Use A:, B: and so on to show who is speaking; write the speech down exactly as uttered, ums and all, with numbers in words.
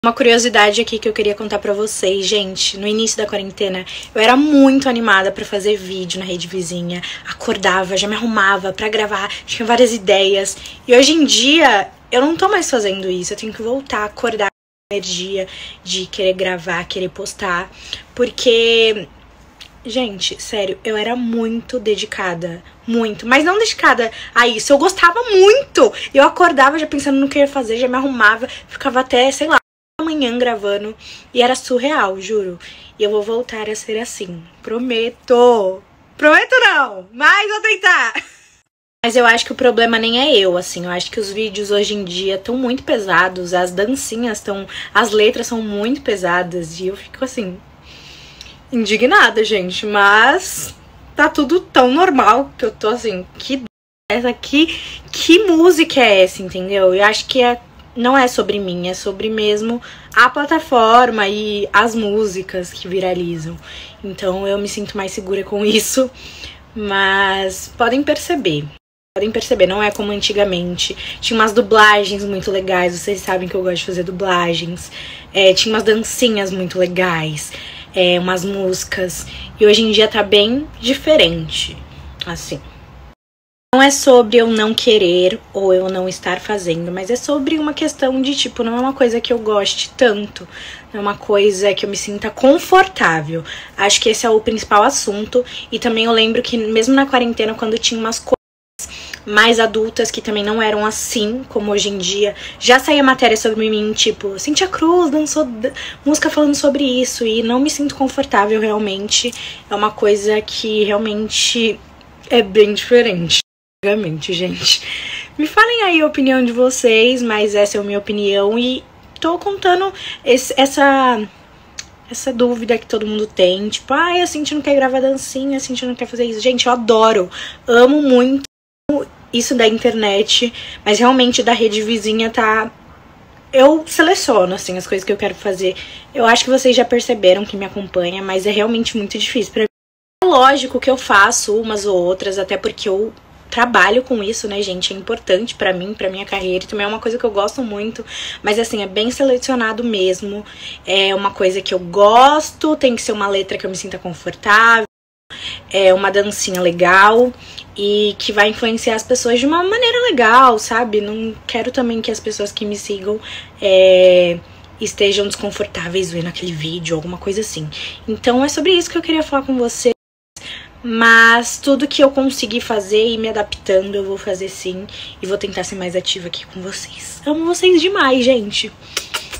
A: Uma curiosidade aqui que eu queria contar pra vocês, gente. No início da quarentena, eu era muito animada pra fazer vídeo na Rede Vizinha. Acordava, já me arrumava pra gravar, tinha várias ideias. E hoje em dia, eu não tô mais fazendo isso. Eu tenho que voltar a acordar com energia de querer gravar, querer postar. Porque, gente, sério, eu era muito dedicada. Muito. Mas não dedicada a isso. Eu gostava muito. Eu acordava já pensando no que eu ia fazer, já me arrumava. Ficava até, sei lá, amanhã gravando, e era surreal, juro. E eu vou voltar a ser assim, prometo. Prometo não, mas vou tentar. Mas eu acho que o problema nem é eu, assim. Eu acho que os vídeos hoje em dia estão muito pesados, as dancinhas estão, as letras são muito pesadas, e eu fico assim, indignada, gente. Mas tá tudo tão normal que eu tô assim, que essa aqui, que música é essa, entendeu? Eu acho que é não é sobre mim, é sobre mesmo a plataforma e as músicas que viralizam. Então eu me sinto mais segura com isso, mas podem perceber, podem perceber, não é como antigamente. Tinha umas dublagens muito legais, vocês sabem que eu gosto de fazer dublagens. É, tinha umas dancinhas muito legais, é, umas músicas, e hoje em dia tá bem diferente, assim. Não é sobre eu não querer ou eu não estar fazendo, mas é sobre uma questão de, tipo, não é uma coisa que eu goste tanto, não é uma coisa que eu me sinta confortável. Acho que esse é o principal assunto. E também eu lembro que mesmo na quarentena, quando tinha umas coisas mais adultas que também não eram assim, como hoje em dia, já saía matéria sobre mim, tipo, Cynthia Cruz dançou música falando sobre isso, e não me sinto confortável realmente. É uma coisa que realmente é bem diferente. Gente, me falem aí a opinião de vocês, mas essa é a minha opinião e tô contando esse, essa essa dúvida que todo mundo tem, tipo, ai, a Cintia não quer gravar dancinha, a Cintia não quer fazer isso. Gente, eu adoro, amo muito isso da internet, mas realmente da Rede Vizinha tá... Eu seleciono, assim, as coisas que eu quero fazer. Eu acho que vocês já perceberam que me acompanha, mas é realmente muito difícil pra mim. É lógico que eu faço umas ou outras, até porque eu trabalho com isso, né, gente? É importante pra mim, pra minha carreira. Também é uma coisa que eu gosto muito. Mas, assim, é bem selecionado mesmo. É uma coisa que eu gosto. Tem que ser uma letra que eu me sinta confortável. É uma dancinha legal. E que vai influenciar as pessoas de uma maneira legal, sabe? Não quero também que as pessoas que me sigam é, estejam desconfortáveis vendo aquele vídeo, alguma coisa assim. Então, é sobre isso que eu queria falar com você. Mas tudo que eu conseguir fazer e me adaptando, eu vou fazer sim. E vou tentar ser mais ativa aqui com vocês. Amo vocês demais, gente.